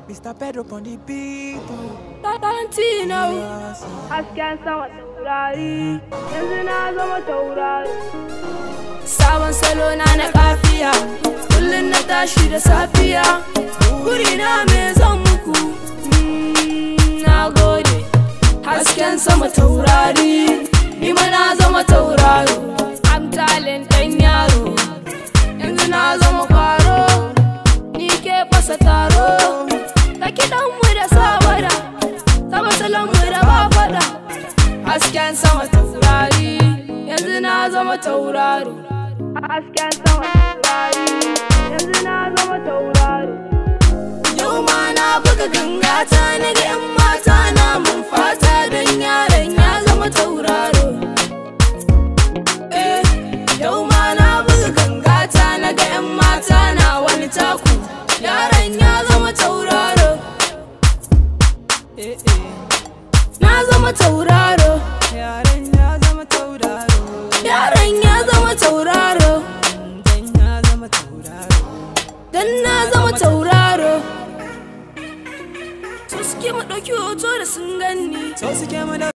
Mr. Pedro on the beat. Tarantino, hasken sama taurari, yanzu na zama taurari. Sabon salo na kafiya, kullum na tashi da safiya. Burina me zan muku, na gode. Hasken sama taurari, ni ma na zama tauraro. I'm talent ɗan yaro, yanzu na zama kwaro. Ni ke fasa taro, ka kiɗanmu da sabada, saba salonmu da ba faɗa. Hasken sama taurari, yanzu na zama tauraro. Hasken sama taurari, yanzu na zama tauraro. Yau ma na buga gangata na ga 'yan mata na mun fata don yaron ya zama tauraro. Yau ma na buga gangata na ga 'yan mata na wani taku, yaron ya zama tauraro. Na zama tauraro. Yaron ya zama tauraro. Yaron ya zama tauraro. Dan ya zama tauraro. Dan na zama tauraro. So suke mu ɗauki hoto da sun ganni. So suke mu